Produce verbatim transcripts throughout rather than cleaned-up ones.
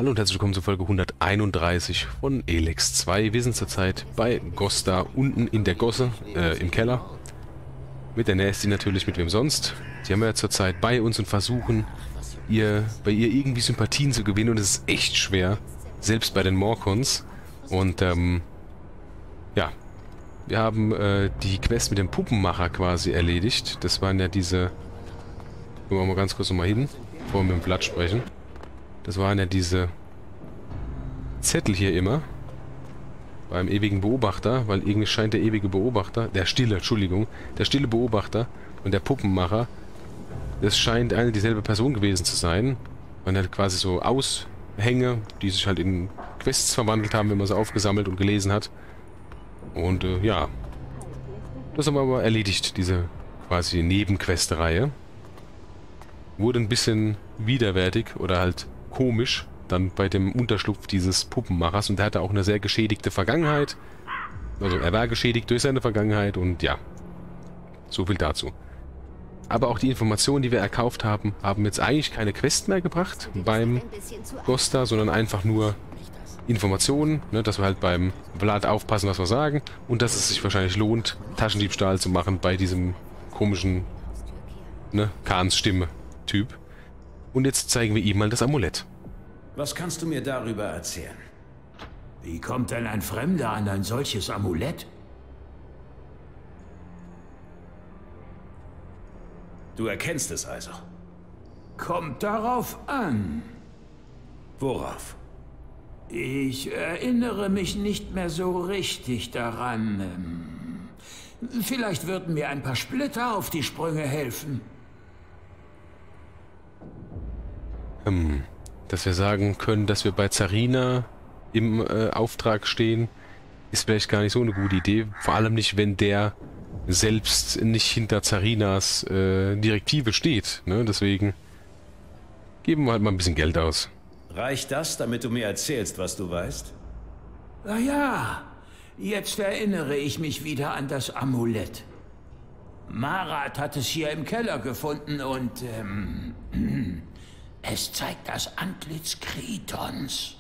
Hallo und herzlich willkommen zur Folge hunderteinunddreißig von Elex zwei. Wir sind zurzeit bei Gosta unten in der Gosse, äh, im Keller. Mit der Nasty natürlich, mit wem sonst. Die haben wir ja zurzeit bei uns und versuchen, ihr, bei ihr irgendwie Sympathien zu gewinnen. Und es ist echt schwer, selbst bei den Morcons. Und, ähm, ja. Wir haben äh, die Quest mit dem Puppenmacher quasi erledigt. Das waren ja diese... Gucken wir mal ganz kurz nochmal hin, bevor wir mit dem Blatt sprechen. Das waren ja diese Zettel hier immer. Beim ewigen Beobachter, weil irgendwie scheint der ewige Beobachter, der stille, Entschuldigung, der stille Beobachter und der Puppenmacher, das scheint eine dieselbe Person gewesen zu sein. Man hat quasi so Aushänge, die sich halt in Quests verwandelt haben, wenn man sie aufgesammelt und gelesen hat. Und äh, ja, das haben wir aber erledigt, diese quasi Nebenquest-Reihe. Wurde ein bisschen widerwärtig oder halt komisch dann bei dem Unterschlupf dieses Puppenmachers, und der hatte auch eine sehr geschädigte Vergangenheit. Also er war geschädigt durch seine Vergangenheit und ja, so viel dazu. Aber auch die Informationen, die wir erkauft haben, haben jetzt eigentlich keine Quest mehr gebracht beim Gosta, sondern einfach nur Informationen, ne, dass wir halt beim Vlad aufpassen, was wir sagen, und dass es sich wahrscheinlich lohnt, Taschendiebstahl zu machen bei diesem komischen, ne, Kahns Stimme-Typ. Und jetzt zeigen wir ihm mal das Amulett. Was kannst du mir darüber erzählen? Wie kommt denn ein Fremder an ein solches Amulett? Du erkennst es also. Kommt darauf an. Worauf? Ich erinnere mich nicht mehr so richtig daran. Ähm, Vielleicht würden mir ein paar Splitter auf die Sprünge helfen. Hm, dass wir sagen können, dass wir bei Zarina im äh, Auftrag stehen, ist vielleicht gar nicht so eine gute Idee. Vor allem nicht, wenn der selbst nicht hinter Zarinas äh, Direktive steht. Ne? Deswegen geben wir halt mal ein bisschen Geld aus. Reicht das, damit du mir erzählst, was du weißt? Na ja, jetzt erinnere ich mich wieder an das Amulett. Marat hat es hier im Keller gefunden und ähm, es zeigt das Antlitz Kritons.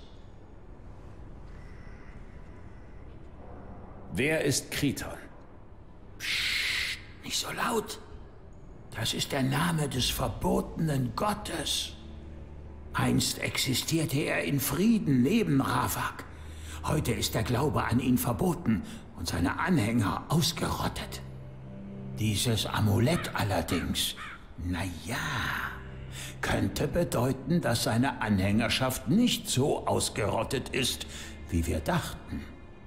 Wer ist Kriton? Psst, nicht so laut. Das ist der Name des verbotenen Gottes. Einst existierte er in Frieden neben Ravak. Heute ist der Glaube an ihn verboten und seine Anhänger ausgerottet. Dieses Amulett allerdings, na ja, könnte bedeuten, dass seine Anhängerschaft nicht so ausgerottet ist, wie wir dachten.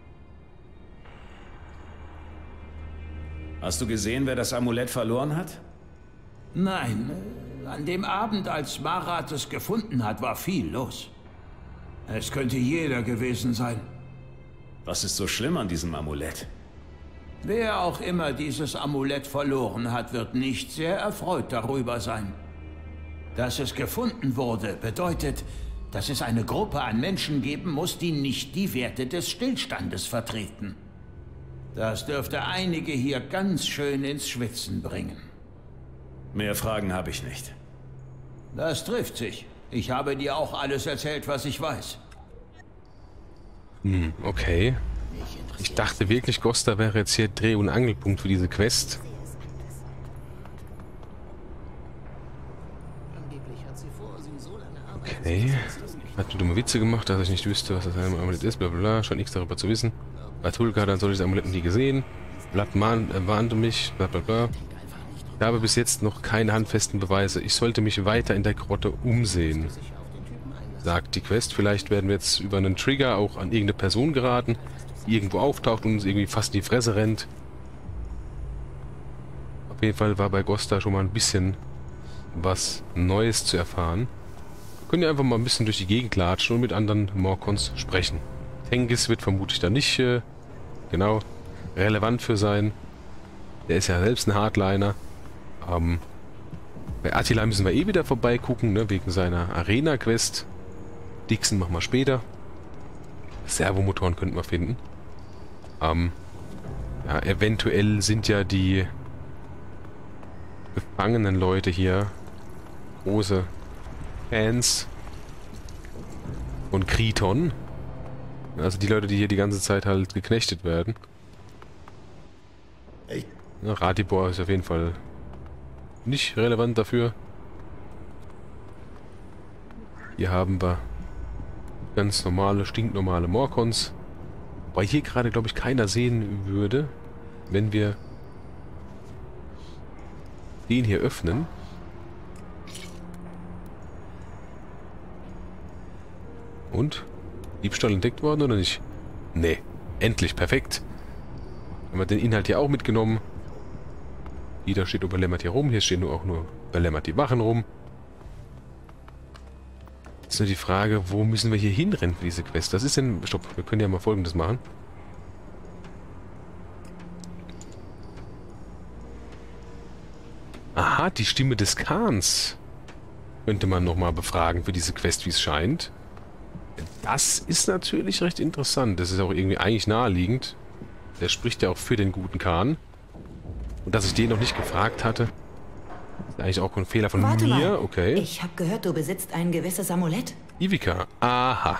Hast du gesehen, wer das Amulett verloren hat? Nein, an dem Abend, als Marat es gefunden hat, war viel los. Es könnte jeder gewesen sein. Was ist so schlimm an diesem Amulett? Wer auch immer dieses Amulett verloren hat, wird nicht sehr erfreut darüber sein. Dass es gefunden wurde, bedeutet, dass es eine Gruppe an Menschen geben muss, die nicht die Werte des Stillstandes vertreten. Das dürfte einige hier ganz schön ins Schwitzen bringen. Mehr Fragen habe ich nicht. Das trifft sich. Ich habe dir auch alles erzählt, was ich weiß. Hm, okay. Ich dachte wirklich, Gosta wäre jetzt hier Dreh- und Angelpunkt für diese Quest. Okay. Hat mir dumme Witze gemacht, dass ich nicht wüsste, was das Amulett ist, bla bla bla. Schon nichts darüber zu wissen. Bei Tulka hat dann solches Amulett nie gesehen. Blatt mahn, äh, warnte mich, bla bla bla. Ich habe bis jetzt noch keine handfesten Beweise. Ich sollte mich weiter in der Grotte umsehen, sagt die Quest. Vielleicht werden wir jetzt über einen Trigger auch an irgendeine Person geraten, die irgendwo auftaucht und uns irgendwie fast in die Fresse rennt. Auf jeden Fall war bei Gosta schon mal ein bisschen was Neues zu erfahren. Wir können ja einfach mal ein bisschen durch die Gegend latschen und mit anderen Morcons sprechen. Tengis wird vermutlich da nicht, äh, genau, relevant für sein. Der ist ja selbst ein Hardliner. Ähm, bei Attila müssen wir eh wieder vorbeigucken, ne, wegen seiner Arena-Quest. Dixon machen wir später. Servomotoren könnten wir finden. Ähm, ja, eventuell sind ja die gefangenen Leute hier große Fans von Kriton. Also die Leute, die hier die ganze Zeit halt geknechtet werden. Ich Ja, Ratibor ist auf jeden Fall nicht relevant dafür. Hier haben wir ganz normale, stinknormale Morkons. Wobei hier gerade, glaube ich, keiner sehen würde, wenn wir den hier öffnen. Und? Diebstahl entdeckt worden oder nicht? Nee. Endlich. Perfekt. Haben wir den Inhalt hier auch mitgenommen. Wieder steht überlämmert hier rum. Hier stehen nur auch nur überlämmert die Wachen rum. Jetzt ist nur die Frage, wo müssen wir hier hinrennen für diese Quest? Das ist denn... Stopp, wir können ja mal Folgendes machen. Aha, die Stimme des Khans könnte man nochmal befragen für diese Quest, wie es scheint. Das ist natürlich recht interessant. Das ist auch irgendwie eigentlich naheliegend. Der spricht ja auch für den guten Khan. Und dass ich den noch nicht gefragt hatte, ist eigentlich auch ein Fehler von Warte mir. mal. Okay. Ich habe gehört, du besitzt ein gewisses Amulett. Ivica. Aha.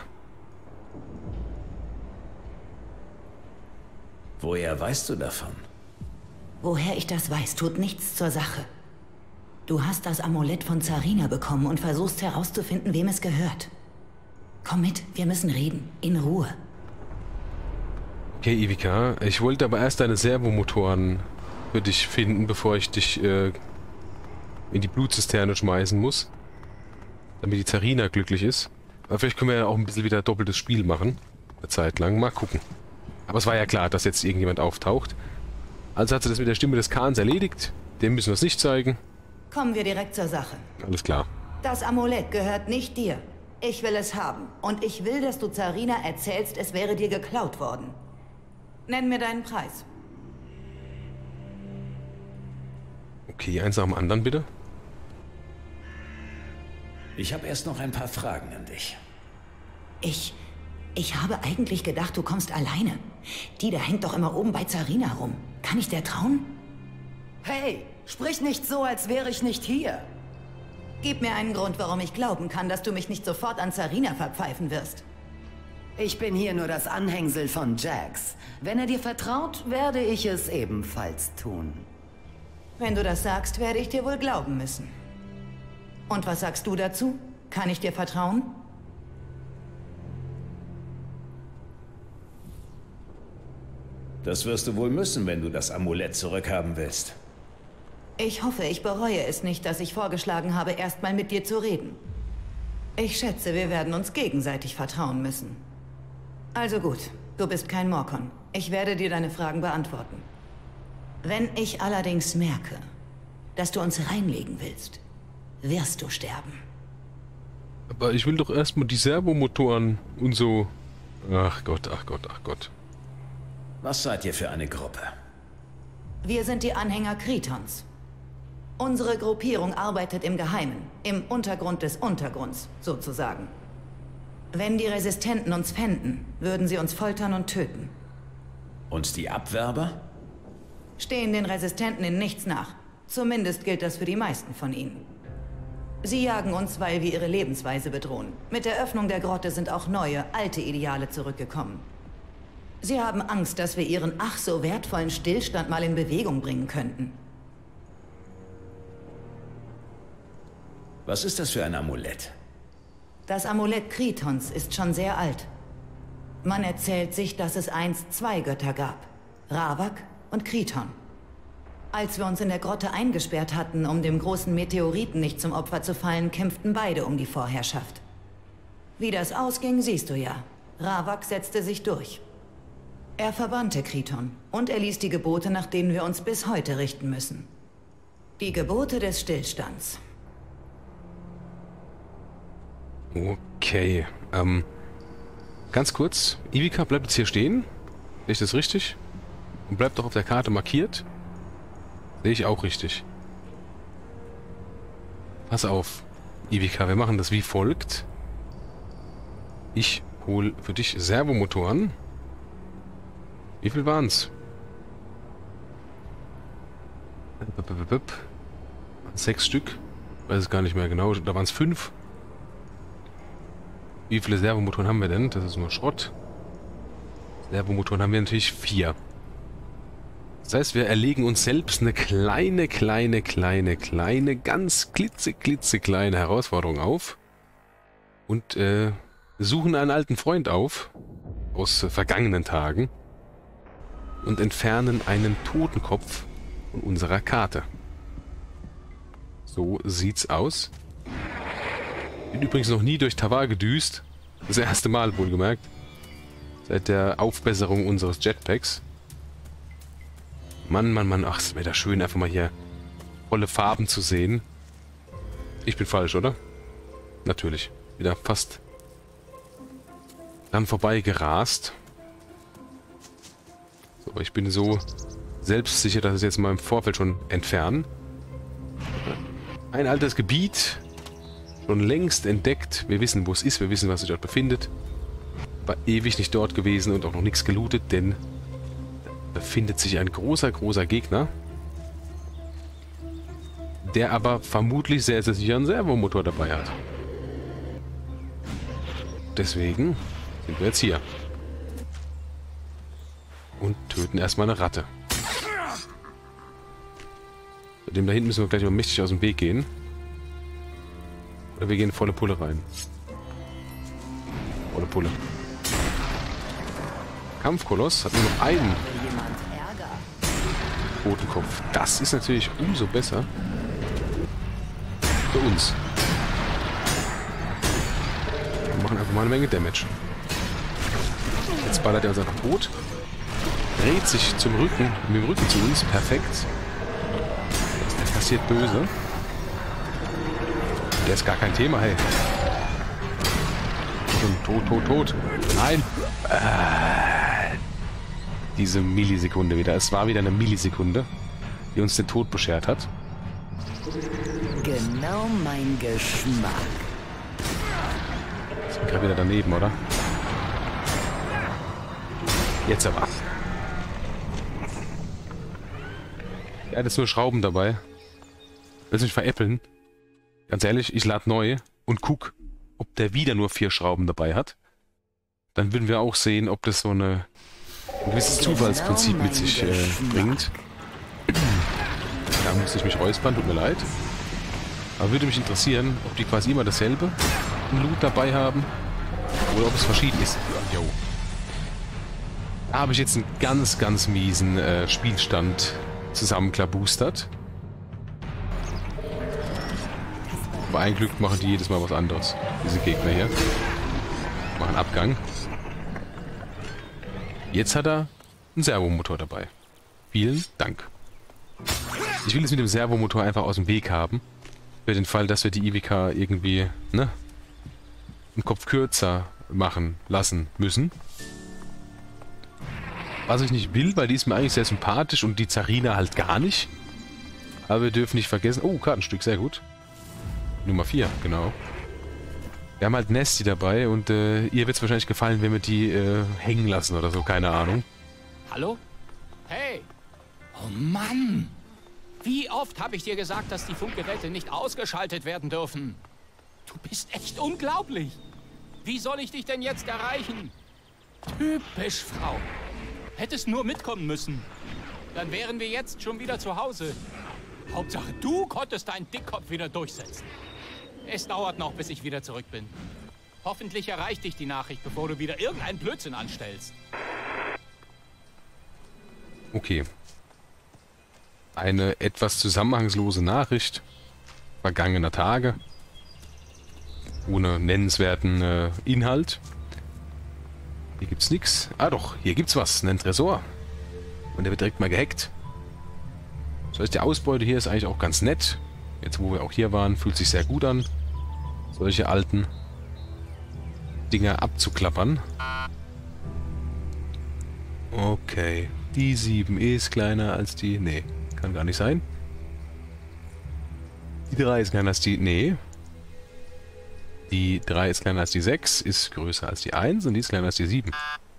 Woher weißt du davon? Woher ich das weiß, tut nichts zur Sache. Du hast das Amulett von Zarina bekommen und versuchst herauszufinden, wem es gehört. Komm mit, wir müssen reden. In Ruhe. Okay, Ivica. Ich wollte aber erst deine Servomotoren für dich finden, bevor ich dich äh, in die Blutzisterne schmeißen muss. Damit die Zarina glücklich ist. Aber vielleicht können wir ja auch ein bisschen wieder doppeltes Spiel machen. Eine Zeit lang. Mal gucken. Aber es war ja klar, dass jetzt irgendjemand auftaucht. Also hat sie das mit der Stimme des Khans erledigt. Dem müssen wir es nicht zeigen. Kommen wir direkt zur Sache. Alles klar. Das Amulett gehört nicht dir. Ich will es haben. Und ich will, dass du Zarina erzählst, es wäre dir geklaut worden. Nenn mir deinen Preis. Okay, eins nach dem anderen bitte. Ich habe erst noch ein paar Fragen an dich. Ich... Ich habe eigentlich gedacht, du kommst alleine. Die da hängt doch immer oben bei Zarina rum. Kann ich der trauen? Hey, sprich nicht so, als wäre ich nicht hier. Gib mir einen Grund, warum ich glauben kann, dass du mich nicht sofort an Zarina verpfeifen wirst. Ich bin hier nur das Anhängsel von Jax. Wenn er dir vertraut, werde ich es ebenfalls tun. Wenn du das sagst, werde ich dir wohl glauben müssen. Und was sagst du dazu? Kann ich dir vertrauen? Das wirst du wohl müssen, wenn du das Amulett zurückhaben willst. Ich hoffe, ich bereue es nicht, dass ich vorgeschlagen habe, erstmal mit dir zu reden. Ich schätze, wir werden uns gegenseitig vertrauen müssen. Also gut, du bist kein Morkon. Ich werde dir deine Fragen beantworten. Wenn ich allerdings merke, dass du uns reinlegen willst, wirst du sterben. Aber ich will doch erstmal die Servomotoren und so. Ach Gott, ach Gott, ach Gott. Was seid ihr für eine Gruppe? Wir sind die Anhänger Kritons. Unsere Gruppierung arbeitet im Geheimen, im Untergrund des Untergrunds, sozusagen. Wenn die Resistenten uns fänden, würden sie uns foltern und töten. Und die Abwerber? Stehen den Resistenten in nichts nach. Zumindest gilt das für die meisten von ihnen. Sie jagen uns, weil wir ihre Lebensweise bedrohen. Mit der Öffnung der Grotte sind auch neue, alte Ideale zurückgekommen. Sie haben Angst, dass wir ihren ach so wertvollen Stillstand mal in Bewegung bringen könnten. Was ist das für ein Amulett? Das Amulett Kritons ist schon sehr alt. Man erzählt sich, dass es einst zwei Götter gab. Ravak und Kriton. Als wir uns in der Grotte eingesperrt hatten, um dem großen Meteoriten nicht zum Opfer zu fallen, kämpften beide um die Vorherrschaft. Wie das ausging, siehst du ja. Ravak setzte sich durch. Er verbannte Kriton und er ließ die Gebote, nach denen wir uns bis heute richten müssen. Die Gebote des Stillstands. Okay, ähm, ganz kurz. Ivica bleibt jetzt hier stehen. Sehe ich das richtig? Und bleibt doch auf der Karte markiert. Sehe ich auch richtig. Pass auf, Ivica, wir machen das wie folgt. Ich hole für dich Servomotoren. Wie viel waren's? Sechs Stück. Weiß es gar nicht mehr genau. Da waren es fünf. Wie viele Servomotoren haben wir denn? Das ist nur Schrott. Servomotoren haben wir natürlich vier. Das heißt, wir erlegen uns selbst eine kleine, kleine, kleine, kleine, ganz klitze, klitze kleine Herausforderung auf. Und äh, suchen einen alten Freund auf, aus äh, vergangenen Tagen. Und entfernen einen Totenkopf von unserer Karte. So sieht's aus. Bin übrigens noch nie durch Tavar gedüst. Das erste Mal, wohlgemerkt. Seit der Aufbesserung unseres Jetpacks. Mann, Mann, Mann. Ach, es wäre da schön, einfach mal hier volle Farben zu sehen. Ich bin falsch, oder? Natürlich. Wieder fast dann vorbei gerast. So, aber ich bin so selbstsicher, dass ich es jetzt mal im Vorfeld schon entfernen. Ein altes Gebiet. Schon längst entdeckt. Wir wissen, wo es ist. Wir wissen, was sich dort befindet. War ewig nicht dort gewesen und auch noch nichts gelootet, denn da befindet sich ein großer, großer Gegner. Der aber vermutlich sehr, sehr sicher einen Servomotor dabei hat. Deswegen sind wir jetzt hier. Und töten erstmal eine Ratte. Dem da hinten müssen wir gleich mal mächtig aus dem Weg gehen. Oder wir gehen volle Pulle rein. Volle Pulle. Kampfkoloss hat nur noch einen Totenkopf. Das ist natürlich umso besser für uns. Wir machen einfach mal eine Menge Damage. Jetzt ballert er uns einfach tot. Dreht sich zum Rücken, mit dem Rücken zu uns. Perfekt. Der kassiert böse. Der ist gar kein Thema, hey. Tot, tot, tot. Nein. Äh, diese Millisekunde wieder. Es war wieder eine Millisekunde, die uns den Tod beschert hat. Genau mein Geschmack. Sind wir gerade wieder daneben, oder? Jetzt aber. Er hat jetzt nur Schrauben dabei. Willst du mich veräppeln? Ganz ehrlich, ich lade neu und guck, ob der wieder nur vier Schrauben dabei hat. Dann würden wir auch sehen, ob das so eine, ein gewisses Zufallsprinzip mit sich äh, bringt. Da muss ich mich räuspern, tut mir leid. Aber würde mich interessieren, ob die quasi immer dasselbe Loot dabei haben oder ob es verschieden ist. Jo. Da habe ich jetzt einen ganz, ganz miesen äh, Spielstand zusammenklaboostert. Aber ein Glück machen die jedes Mal was anderes. Diese Gegner hier. Machen Abgang. Jetzt hat er einen Servomotor dabei. Vielen Dank. Ich will es mit dem Servomotor einfach aus dem Weg haben. Für den Fall, dass wir die I W K irgendwie, ne, einen Kopf kürzer machen lassen müssen. Was ich nicht will, weil die ist mir eigentlich sehr sympathisch und die Zarina halt gar nicht. Aber wir dürfen nicht vergessen... Oh, Kartenstück, sehr gut. Nummer vier, genau. Wir haben halt Nesty dabei und äh, ihr wird es wahrscheinlich gefallen, wenn wir die äh, hängen lassen oder so, keine Ahnung. Hallo? Hey! Oh Mann! Wie oft habe ich dir gesagt, dass die Funkgeräte nicht ausgeschaltet werden dürfen? Du bist echt unglaublich! Wie soll ich dich denn jetzt erreichen? Typisch Frau! Hättest nur mitkommen müssen. Dann wären wir jetzt schon wieder zu Hause. Hauptsache, du konntest deinen Dickkopf wieder durchsetzen. Es dauert noch, bis ich wieder zurück bin. Hoffentlich erreicht dich die Nachricht, bevor du wieder irgendeinen Blödsinn anstellst. Okay. Eine etwas zusammenhangslose Nachricht vergangener Tage. Ohne nennenswerten äh, Inhalt. Hier gibt's nichts. Ah doch, hier gibt's was. Einen Tresor. Und der wird direkt mal gehackt. Das heißt, die Ausbeute hier ist eigentlich auch ganz nett. Jetzt, wo wir auch hier waren, fühlt sich sehr gut an. Solche alten Dinger abzuklappern. Okay. Die sieben ist kleiner als die... Nee, kann gar nicht sein. Die drei ist kleiner als die... Nee. Die drei ist kleiner als die sechs, ist größer als die eins und die ist kleiner als die sieben.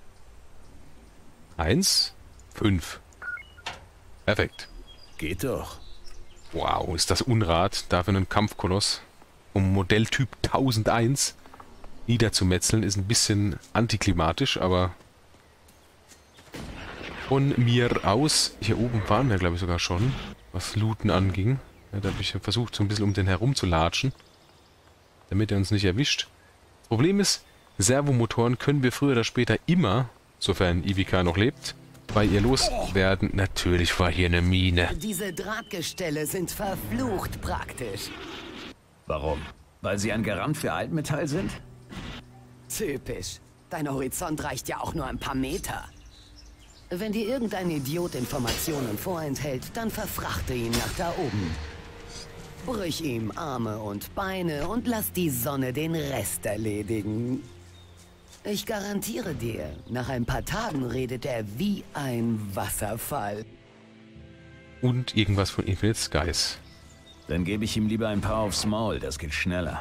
eins, fünf. Perfekt. Geht doch. Wow, ist das Unrat. Dafür einen Kampfkoloss. Um Modelltyp tausendeins. niederzumetzeln. Ist ein bisschen antiklimatisch, aber von mir aus, hier oben waren wir glaube ich sogar schon, was Looten anging. Ja, da habe ich versucht so ein bisschen um den herum zu latschen, damit er uns nicht erwischt. Das Problem ist, Servomotoren können wir früher oder später immer, sofern Ivica noch lebt, bei ihr loswerden. Natürlich war hier eine Mine. Diese Drahtgestelle sind verflucht praktisch. Warum? Weil sie ein Garant für Altmetall sind? Typisch. Dein Horizont reicht ja auch nur ein paar Meter. Wenn dir irgendein Idiot Informationen vorenthält, dann verfrachte ihn nach da oben. Brüch ihm Arme und Beine und lass die Sonne den Rest erledigen. Ich garantiere dir, nach ein paar Tagen redet er wie ein Wasserfall. Und irgendwas von Infinite Skies. Dann gebe ich ihm lieber ein paar aufs Maul, das geht schneller.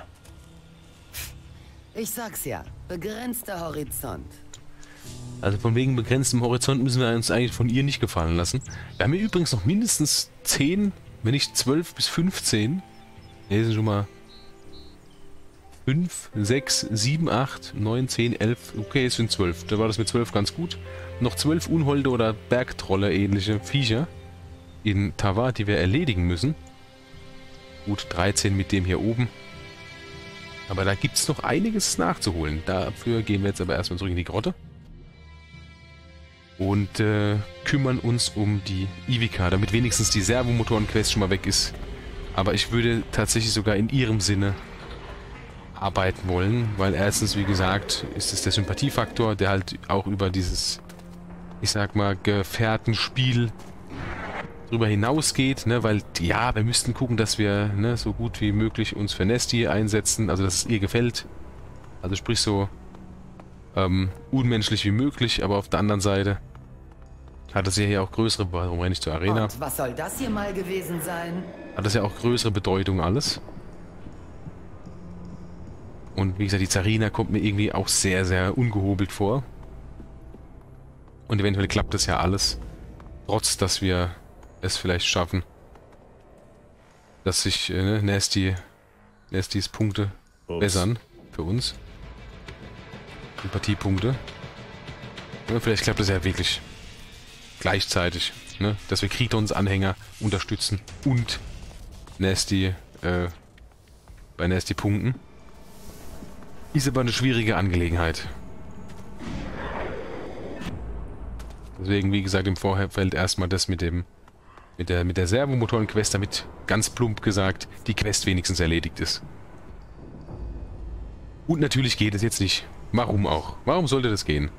Ich sag's ja, begrenzter Horizont. Also von wegen begrenztem Horizont müssen wir uns eigentlich von ihr nicht gefallen lassen. Wir haben hier übrigens noch mindestens zehn, wenn nicht zwölf bis fünfzehn. Hier sind schon mal fünf, sechs, sieben, acht, neun, zehn, elf. Okay, es sind zwölf. Da war das mit zwölf ganz gut. Noch zwölf Unholde oder Bergtrolle ähnliche Viecher in Tava, die wir erledigen müssen. Gut, dreizehn mit dem hier oben. Aber da gibt es noch einiges nachzuholen. Dafür gehen wir jetzt aber erstmal zurück in die Grotte. Und äh, kümmern uns um die Ivica, damit wenigstens die Servomotoren-Quest schon mal weg ist. Aber ich würde tatsächlich sogar in ihrem Sinne arbeiten wollen, weil erstens, wie gesagt, ist es der Sympathiefaktor, der halt auch über dieses, ich sag mal, Gefährtenspiel drüber hinausgeht, ne, weil, ja, wir müssten gucken, dass wir, ne, so gut wie möglich uns für Nestie einsetzen, also dass es ihr gefällt. Also sprich so ähm, unmenschlich wie möglich, aber auf der anderen Seite hat das ja hier auch größere, warum renne ich zur Arena? Und was soll das hier mal gewesen sein? Hat das ja auch größere Bedeutung alles. Und wie gesagt, die Zarina kommt mir irgendwie auch sehr, sehr ungehobelt vor. Und eventuell klappt das ja alles. Trotz, dass wir es vielleicht schaffen, dass sich äh, Nasty, Nastys Punkte Ups. bessern für uns. Sympathiepunkte. Ja, vielleicht klappt das ja wirklich gleichzeitig, ne? Dass wir Kritons Anhänger unterstützen und Nasty äh, bei Nasty punkten. Ist aber eine schwierige Angelegenheit. Deswegen, wie gesagt, im Vorfeld erstmal das mit dem mit der mit der Servomotoren-Quest, damit ganz plump gesagt die Quest wenigstens erledigt ist. Und natürlich geht es jetzt nicht. Warum auch? Warum sollte das gehen?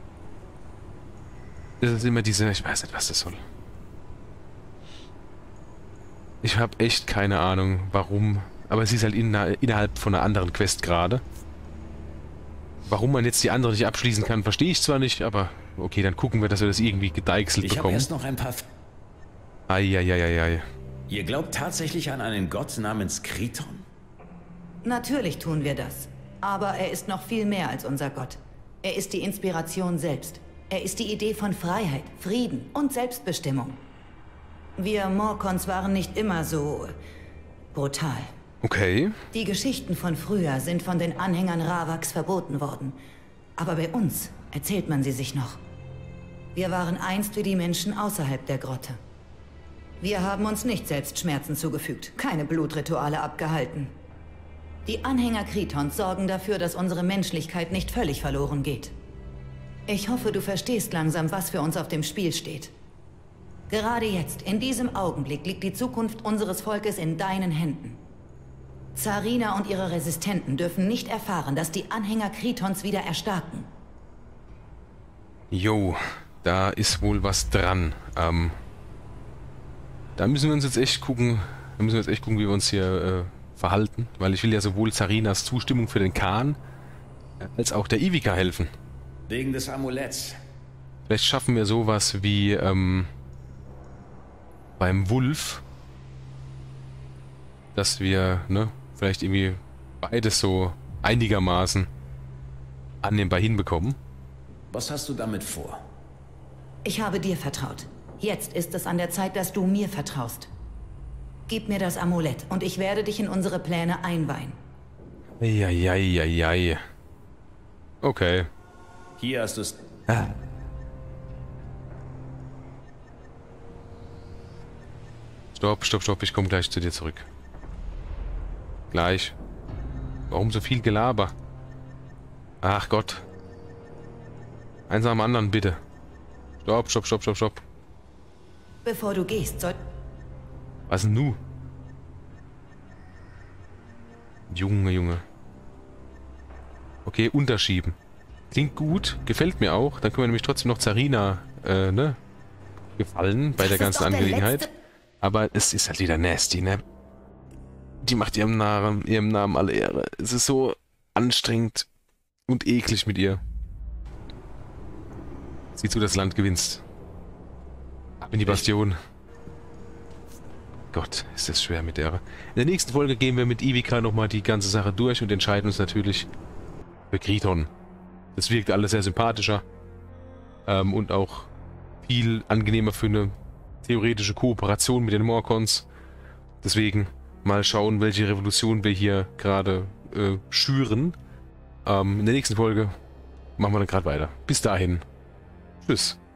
Das ist immer diese... Ich weiß nicht, was das soll. Ich habe echt keine Ahnung, warum. Aber es ist halt in, innerhalb von einer anderen Quest gerade. Warum man jetzt die andere nicht abschließen kann, verstehe ich zwar nicht, aber okay, dann gucken wir, dass wir das irgendwie gedeichselt ich bekommen. Ich habe erst noch ein paar... Eieieiei. Ihr glaubt tatsächlich an einen Gott namens Kriton? Natürlich tun wir das. Aber er ist noch viel mehr als unser Gott. Er ist die Inspiration selbst. Er ist die Idee von Freiheit, Frieden und Selbstbestimmung. Wir Morkons waren nicht immer so brutal. Okay. Die Geschichten von früher sind von den Anhängern Ravaks verboten worden. Aber bei uns erzählt man sie sich noch. Wir waren einst wie die Menschen außerhalb der Grotte. Wir haben uns nicht selbst Schmerzen zugefügt, keine Blutrituale abgehalten. Die Anhänger Kritons sorgen dafür, dass unsere Menschlichkeit nicht völlig verloren geht. Ich hoffe, du verstehst langsam, was für uns auf dem Spiel steht. Gerade jetzt, in diesem Augenblick, liegt die Zukunft unseres Volkes in deinen Händen. Zarina und ihre Resistenten dürfen nicht erfahren, dass die Anhänger Kritons wieder erstarken. Jo, da ist wohl was dran. Ähm, da müssen wir uns jetzt echt gucken, da müssen wir jetzt echt gucken, wie wir uns hier äh, verhalten, weil ich will ja sowohl Zarinas Zustimmung für den Khan als auch der Ivica helfen. Wegen des Amuletts. Vielleicht schaffen wir sowas wie ähm, beim Wulf, dass wir, ne, vielleicht irgendwie beides so einigermaßen annehmbar hinbekommen. Was hast du damit vor? Ich habe dir vertraut. Jetzt ist es an der Zeit, dass du mir vertraust. Gib mir das Amulett und ich werde dich in unsere Pläne einweihen. Eieieiei. Okay. Hier hast du es. Ah. Stopp, stopp, stopp, ich komme gleich zu dir zurück. Gleich. Warum so viel Gelaber? Ach Gott. Eins nach dem anderen, bitte. Stopp, stopp, stopp, stopp, stopp. Bevor du gehst, soll... Was denn nu? Junge, Junge. Okay, unterschieben. Klingt gut, gefällt mir auch. Dann können wir nämlich trotzdem noch Zarina, äh, ne? gefallen bei der ganzen Angelegenheit. Aber es ist halt wieder nasty, ne? Die macht ihrem Namen, ihrem Namen alle Ehre. Es ist so anstrengend und eklig mit ihr. Sieh zu, das Land gewinnst. Ab in die Bastion. Gott, ist das schwer mit der. In der nächsten Folge gehen wir mit Ivica nochmal die ganze Sache durch und entscheiden uns natürlich für Kriton. Das wirkt alles sehr sympathischer. Ähm, und auch viel angenehmer für eine theoretische Kooperation mit den Morcons. Deswegen mal schauen, welche Revolution wir hier gerade äh, schüren. Ähm, in der nächsten Folge machen wir dann gerade weiter. Bis dahin. Tschüss.